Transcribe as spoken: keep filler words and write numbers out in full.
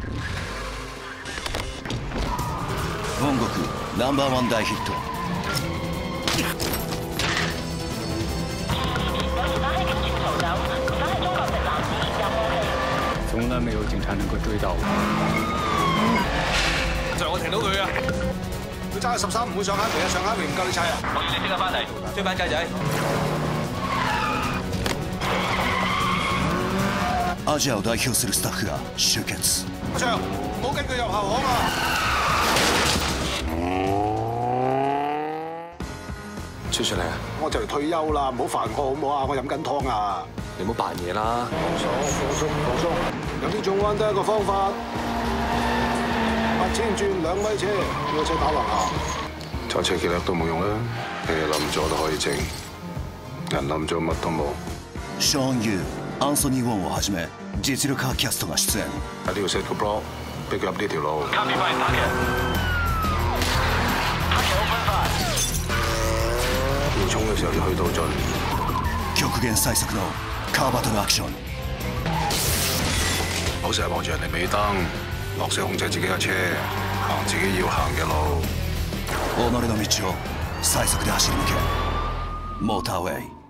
本国ナンバーワン大ヒット。 从来没有警察能够追到我。 就我停到佢啊！佢揸十三唔會上坑皮啊，上坑皮唔夠你砌啊！我要你即刻翻嚟追班雞仔。 アジアを代表するスタッフが集結。 阿長，唔好跟佢入後巷啊！出出嚟啊！我就嚟退休啦，唔好煩我好唔好啊？我飲緊湯啊！你唔好扮嘢啦！放鬆，放鬆，放鬆。有啲重彎得一個方法，八千轉兩米車，呢個車打橫行。揸車幾叻都冇用啦，你冧咗都可以整，人冧咗乜都冇。 ショーン・ユー、アンソニー・ウォンをはじめ実力派キャストが出演。 喺呢度 set 個 block， 逼佢入呢條路。要衝嘅時候要去到盡。 極限最速のカーバトルアクション。 唔好成日望住人哋尾燈，落車控制自己嘅車，行自己要行嘅路。 己の道を最速で走り抜け。モーターウェイ。